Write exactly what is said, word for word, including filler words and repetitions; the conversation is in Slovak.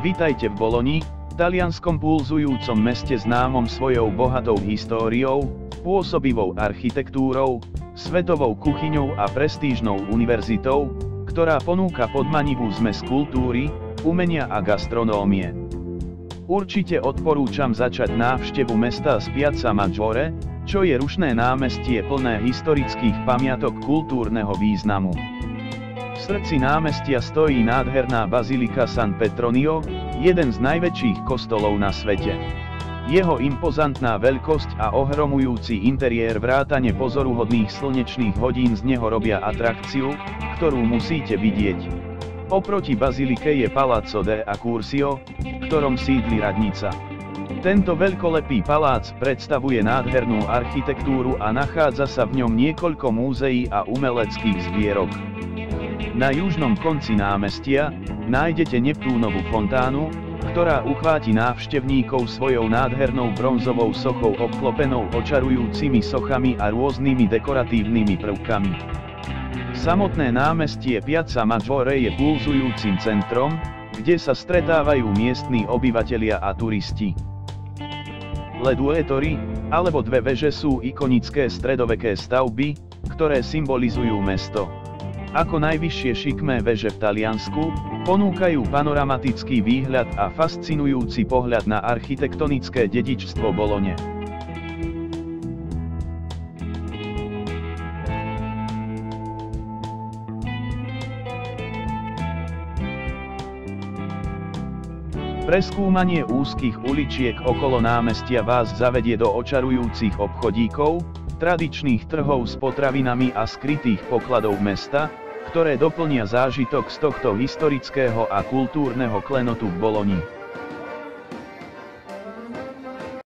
Vitajte v Boloni, talianskom pulzujúcom meste známom svojou bohatou históriou, pôsobivou architektúrou, svetovou kuchyňou a prestížnou univerzitou, ktorá ponúka podmanivú zmes kultúry, umenia a gastronómie. Určite odporúčam začať návštevu mesta z Piazza Maggiore, čo je rušné námestie plné historických pamiatok kultúrneho významu. V srdci námestia stojí nádherná bazilika San Petronio, jeden z najväčších kostolov na svete. Jeho impozantná veľkosť a ohromujúci interiér vrátane pozoruhodných slnečných hodín z neho robia atrakciu, ktorú musíte vidieť. Oproti bazilike je Palazzo de Accursio, v ktorom sídli radnica. Tento veľkolepý palác predstavuje nádhernú architektúru a nachádza sa v ňom niekoľko múzeí a umeleckých zbierok. Na južnom konci námestia nájdete Neptúnovu fontánu, ktorá uchváti návštevníkov svojou nádhernou bronzovou sochou obklopenou očarujúcimi sochami a rôznymi dekoratívnymi prvkami. Samotné námestie Piazza Maggiore je pulzujúcim centrom, kde sa stretávajú miestni obyvatelia a turisti. Le Due Torri, alebo dve veže sú ikonické stredoveké stavby, ktoré symbolizujú mesto. Ako najvyššie šikmé veže v Taliansku, ponúkajú panoramatický výhľad a fascinujúci pohľad na architektonické dedičstvo Bolone. Preskúmanie úzkych uličiek okolo námestia vás zavedie do očarujúcich obchodíkov, tradičných trhov s potravinami a skrytých pokladov mesta, ktoré doplnia zážitok z tohto historického a kultúrneho klenotu v Boloni.